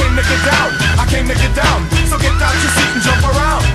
came to get down, I came to get down. So get out your seat and jump around.